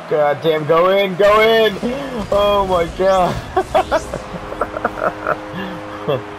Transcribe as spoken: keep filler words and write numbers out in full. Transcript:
God damn, go in, go in! Oh my god!